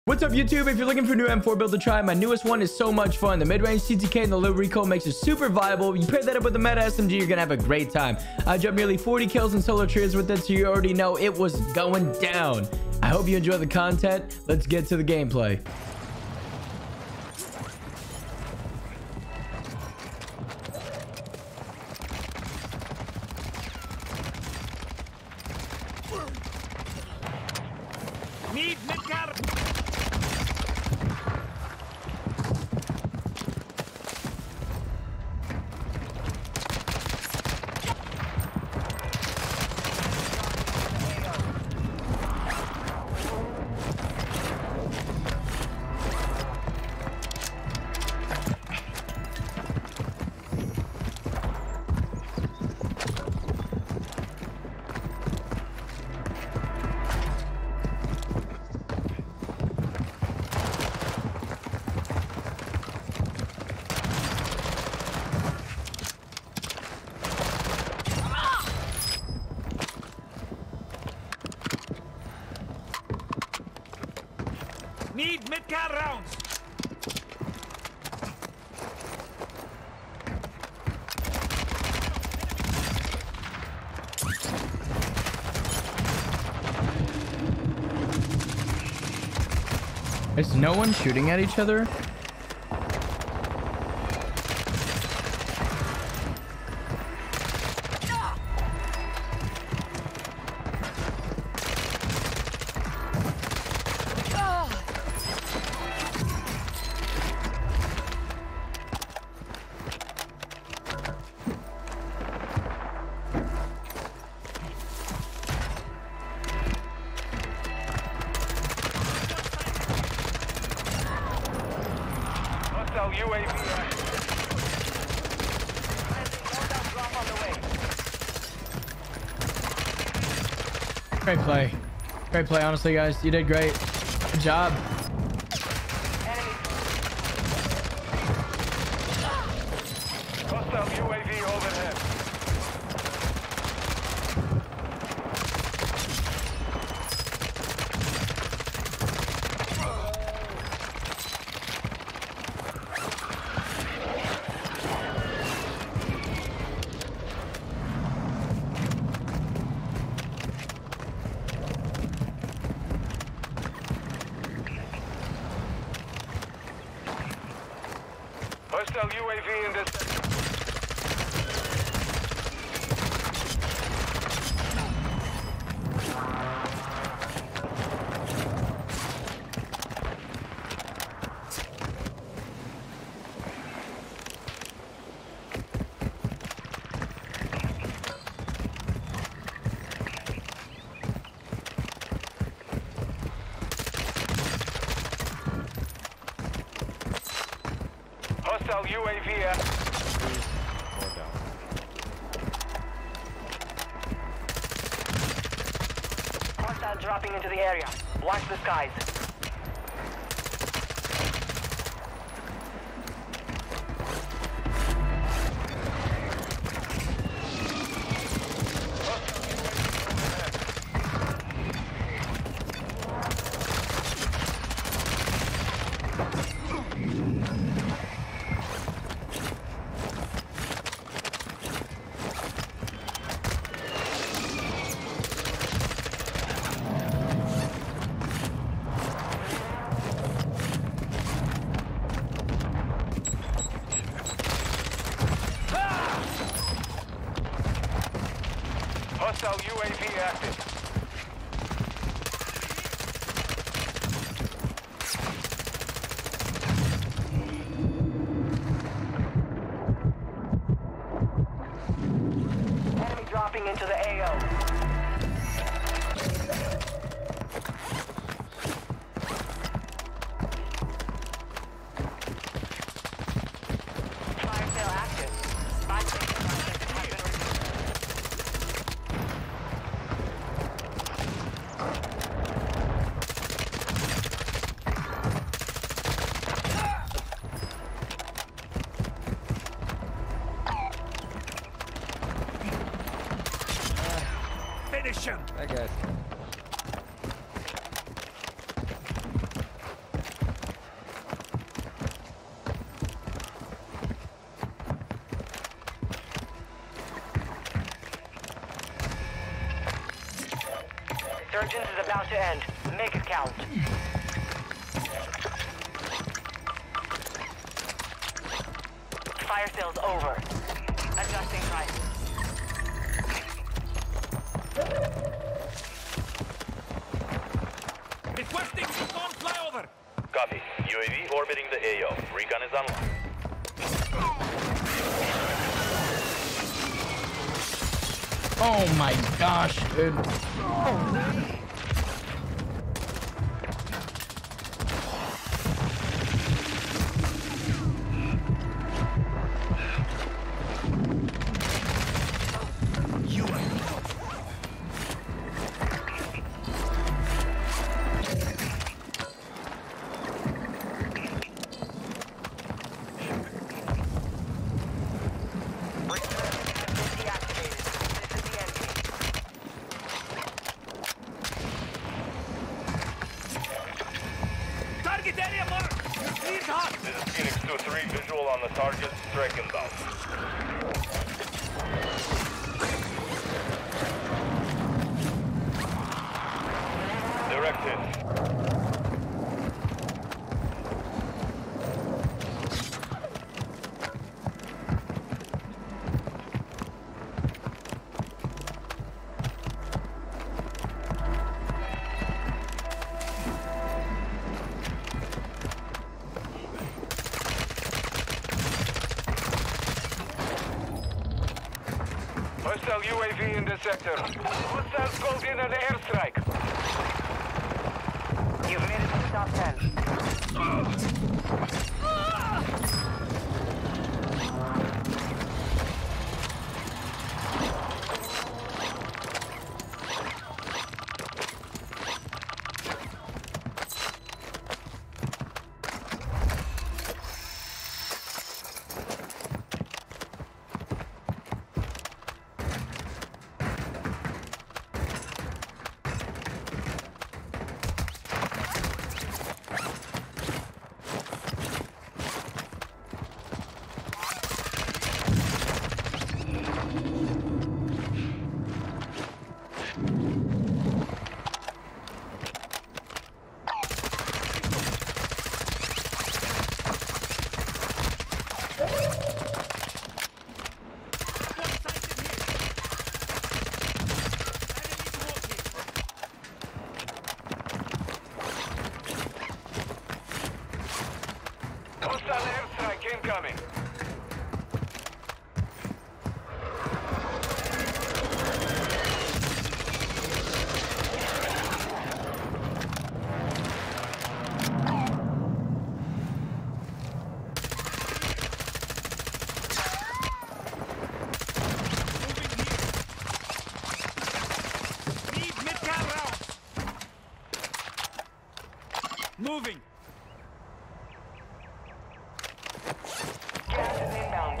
What's up, YouTube? If you're looking for a new M4 build to try, my newest one is so much fun. The mid-range TTK and the low recoil makes it super viable. You pair that up with the meta SMG, you're gonna have a great time. I jumped nearly 40 kills in solo trios with it, so you already know it was going down. I hope you enjoy the content. Let's get to the gameplay. Need mid-car. Need mid-car rounds. Is no one shooting at each other? UAV Great play. Great play, honestly, guys. You did great. Good job. Hostile UAV overhead. Hostile UAV in this sector. Hostile UAV Hostile dropping into the area. Watch the skies. Hostile UAV active. Enemy dropping into the AO. Fire sale active. Spy station has been removed. Finish him. I guess. Resurgence is about to end. Make it count. Fire sales over. Adjusting price. Requesting recon flyover. Copy. UAV orbiting the AO. Recon is online. Oh my gosh, dude. Target area marked. Clear hot. This is Phoenix 2-3. Visual on the target. Strike inbound. Direct hit. Hostile UAV in the sector. Hostiles called in an airstrike. You've made it to the top 10. Hostile airstrike incoming. Need mid-cam rounds. Moving. Gas is inbound.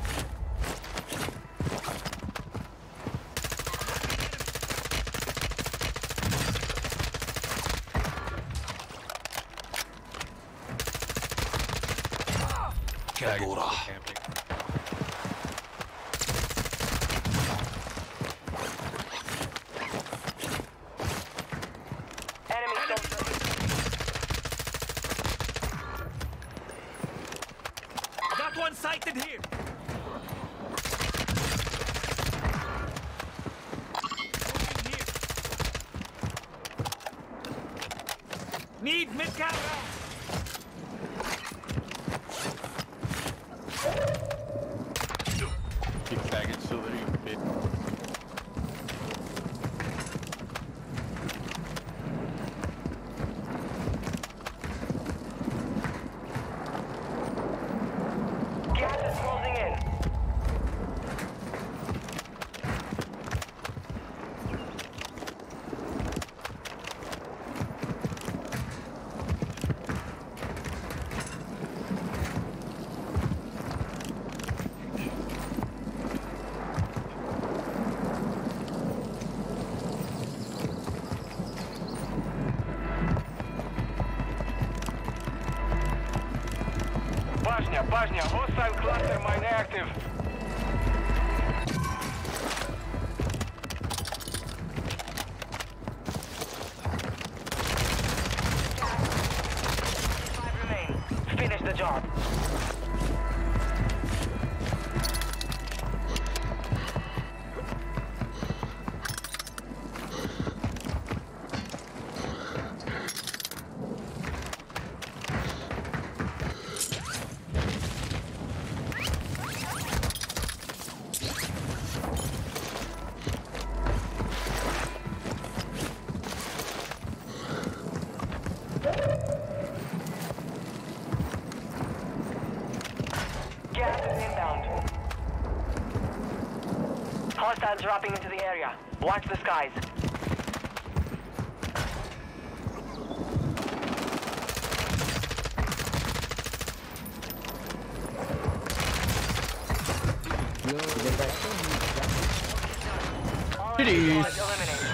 Enemy soldier. Got one sighted here. Moving here. Need mid-cam rounds. Keep baggage so that you can fit. Gas is closing in. Bashня, hostile cluster mine active. Finish the job. Gas is inbound. Hostiles dropping into the area. Watch the skies. All Jeez. squads eliminated.